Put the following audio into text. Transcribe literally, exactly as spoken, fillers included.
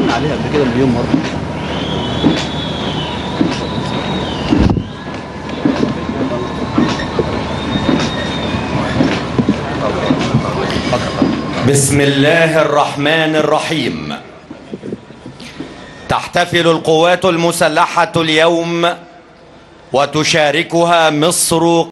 قلنا عليها قبل كده مليون مره. بسم الله الرحمن الرحيم. تحتفل القوات المسلحة اليوم وتشاركها مصر